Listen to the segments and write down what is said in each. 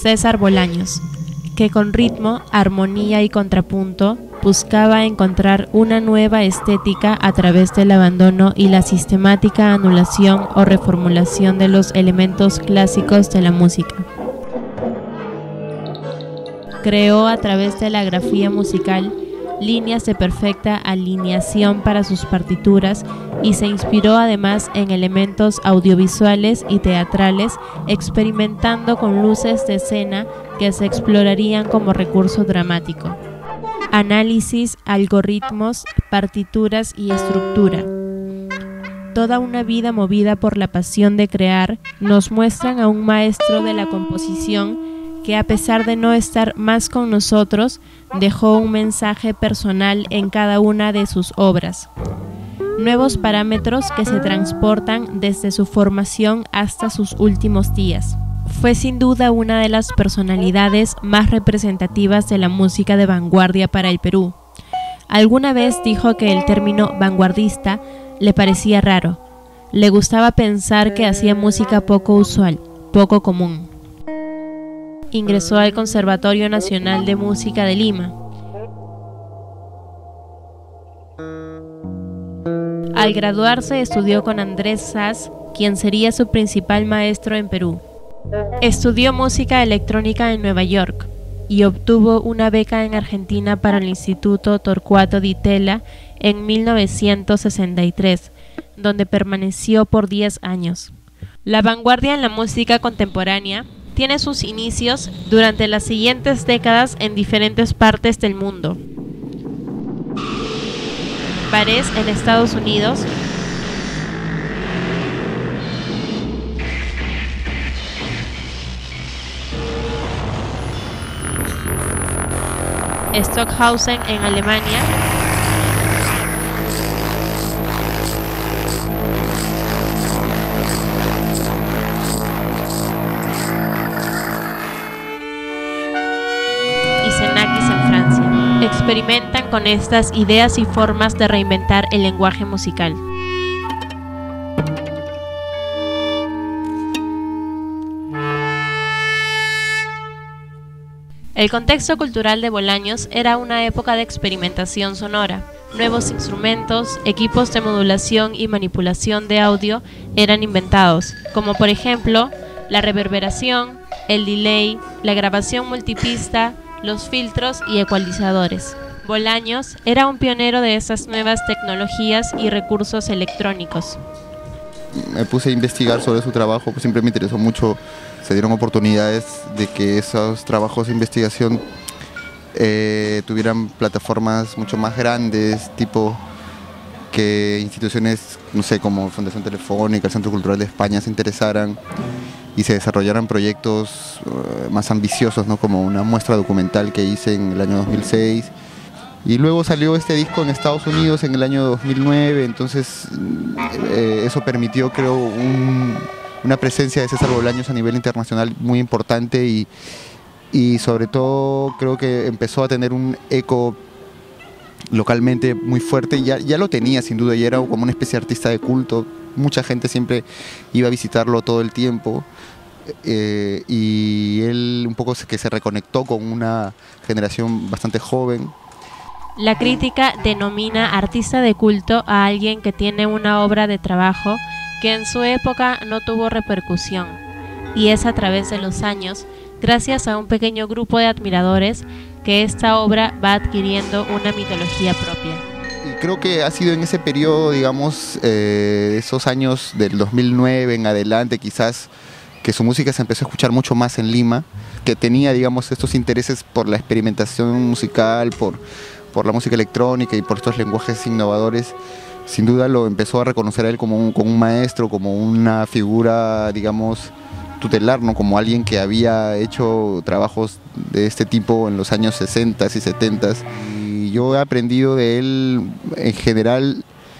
César Bolaños, que con ritmo, armonía y contrapunto buscaba encontrar una nueva estética a través del abandono y la sistemática anulación o reformulación de los elementos clásicos de la música. Creó a través de la grafía musical líneas de perfecta alineación para sus partituras y se inspiró además en elementos audiovisuales y teatrales, experimentando con luces de escena que se explorarían como recurso dramático. Análisis, algoritmos, partituras y estructura. Toda una vida movida por la pasión de crear nos muestran a un maestro de la composición que, a pesar de no estar más con nosotros, dejó un mensaje personal en cada una de sus obras. Nuevos parámetros que se transportan desde su formación hasta sus últimos días. Fue sin duda una de las personalidades más representativas de la música de vanguardia para el Perú. Alguna vez dijo que el término vanguardista le parecía raro. Le gustaba pensar que hacía música poco usual, poco común. Ingresó al Conservatorio Nacional de Música de Lima. Al graduarse estudió con Andrés Saz, quien sería su principal maestro en Perú. Estudió música electrónica en Nueva York y obtuvo una beca en Argentina para el Instituto Torcuato Di Tella en 1963, donde permaneció por 10 años. La vanguardia en la música contemporánea tiene sus inicios durante las siguientes décadas en diferentes partes del mundo. Bares en Estados Unidos, Stockhausen en Alemania, y Xenakis en Francia. Experimentan con estas ideas y formas de reinventar el lenguaje musical. El contexto cultural de Bolaños era una época de experimentación sonora. Nuevos instrumentos, equipos de modulación y manipulación de audio eran inventados, como por ejemplo la reverberación, el delay, la grabación multipista, los filtros y ecualizadores. Bolaños era un pionero de esas nuevas tecnologías y recursos electrónicos. Me puse a investigar sobre su trabajo, pues siempre me interesó mucho. Se dieron oportunidades de que esos trabajos de investigación tuvieran plataformas mucho más grandes, tipo que instituciones, no sé, como Fundación Telefónica, el Centro Cultural de España se interesaran y se desarrollaran proyectos más ambiciosos, ¿no? Como una muestra documental que hice en el año 2006. Y luego salió este disco en Estados Unidos en el año 2009, entonces eso permitió, creo, una presencia de César Bolaños a nivel internacional muy importante y sobre todo creo que empezó a tener un eco localmente muy fuerte. Ya lo tenía sin duda, ya era como una especie de artista de culto, mucha gente siempre iba a visitarlo todo el tiempo. Y él un poco que se reconectó con una generación bastante joven. La crítica denomina artista de culto a alguien que tiene una obra de trabajo que en su época no tuvo repercusión, y es a través de los años, gracias a un pequeño grupo de admiradores, que esta obra va adquiriendo una mitología propia. Y creo que ha sido en ese periodo, digamos, esos años del 2009 en adelante, quizás, que su música se empezó a escuchar mucho más en Lima, que tenía, digamos, estos intereses por la experimentación musical, por la música electrónica y por estos lenguajes innovadores. Sin duda lo empezó a reconocer a él como un maestro, como una figura, digamos, tutelar, ¿no? Como alguien que había hecho trabajos de este tipo en los años 60 y 70. Y yo he aprendido de él, en general,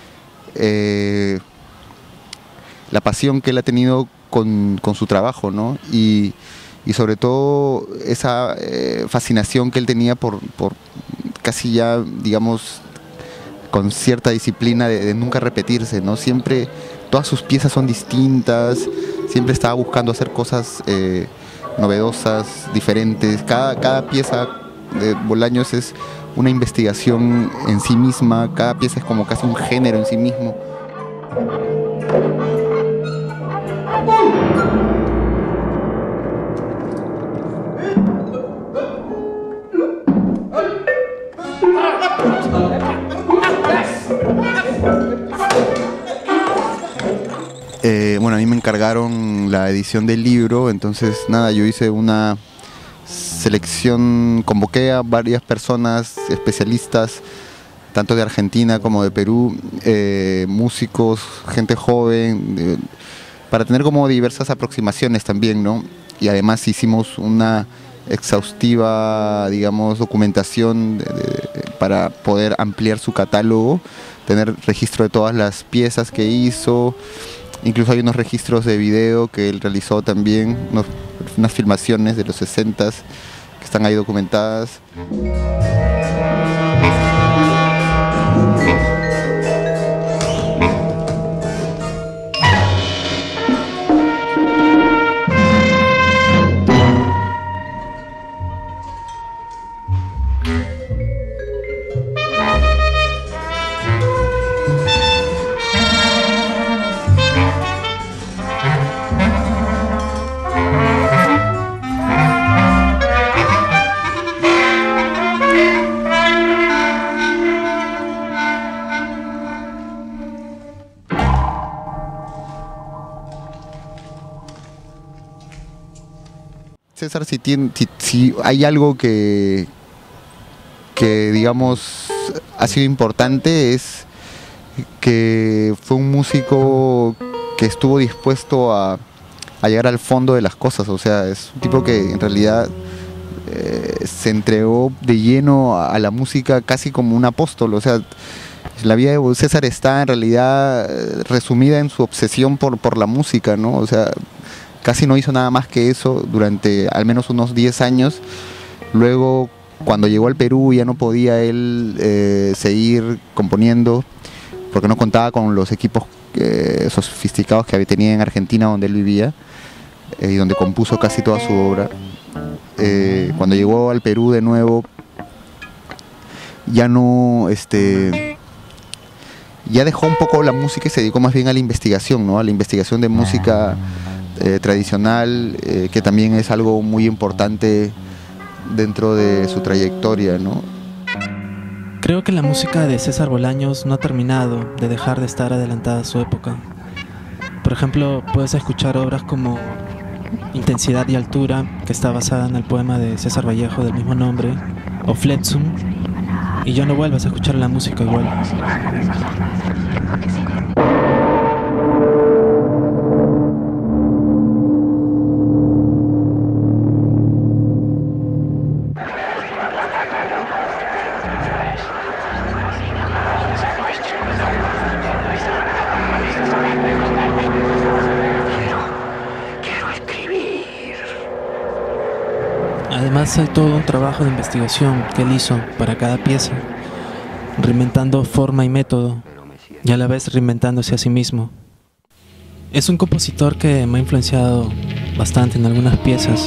la pasión que él ha tenido con su trabajo, ¿no? Y sobre todo esa fascinación que él tenía por casi ya, digamos, con cierta disciplina de nunca repetirse, ¿no? Siempre, todas sus piezas son distintas, siempre estaba buscando hacer cosas novedosas, diferentes. Cada pieza de Bolaños es una investigación en sí misma, cada pieza es como casi un género en sí mismo. Bueno, a mí me encargaron la edición del libro, entonces nada, yo hice una selección, convoqué a varias personas, especialistas, tanto de Argentina como de Perú, músicos, gente joven, para tener como diversas aproximaciones también, ¿no? Y además hicimos una exhaustiva, digamos, documentación para poder ampliar su catálogo, tener registro de todas las piezas que hizo. Incluso hay unos registros de video que él realizó también, unas filmaciones de los 60s que están ahí documentadas. César, si hay algo que digamos ha sido importante, es que fue un músico que estuvo dispuesto a llegar al fondo de las cosas. O sea, es un tipo que en realidad se entregó de lleno a la música casi como un apóstol. O sea, la vida de César está en realidad resumida en su obsesión por la música, ¿no? O sea, casi no hizo nada más que eso durante al menos unos 10 años. Luego, cuando llegó al Perú, ya no podía él seguir componiendo porque no contaba con los equipos sofisticados que tenía en Argentina, donde él vivía, y donde compuso casi toda su obra. Cuando llegó al Perú de nuevo, ya no... ya dejó un poco la música y se dedicó más bien a la investigación, ¿no? A la investigación de música tradicional, que también es algo muy importante dentro de su trayectoria, ¿no? Creo que la música de César Bolaños no ha terminado de dejar de estar adelantada a su época. Por ejemplo, puedes escuchar obras como Intensidad y Altura, que está basada en el poema de César Vallejo del mismo nombre, o Fletsum, y ya no vuelves a escuchar la música igual. Además hay todo un trabajo de investigación que él hizo para cada pieza, reinventando forma y método, y a la vez reinventándose a sí mismo. Es un compositor que me ha influenciado bastante en algunas piezas.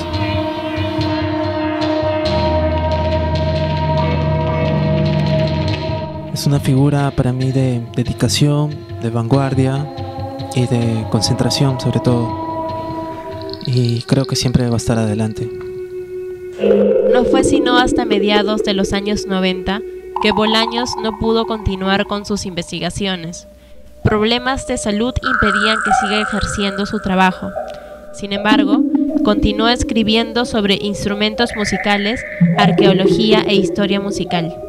Es una figura para mí de dedicación, de vanguardia y de concentración sobre todo. Y creo que siempre va a estar adelante. No fue sino hasta mediados de los años 90 que Bolaños no pudo continuar con sus investigaciones. Problemas de salud impedían que siga ejerciendo su trabajo. Sin embargo, continuó escribiendo sobre instrumentos musicales, arqueología e historia musical.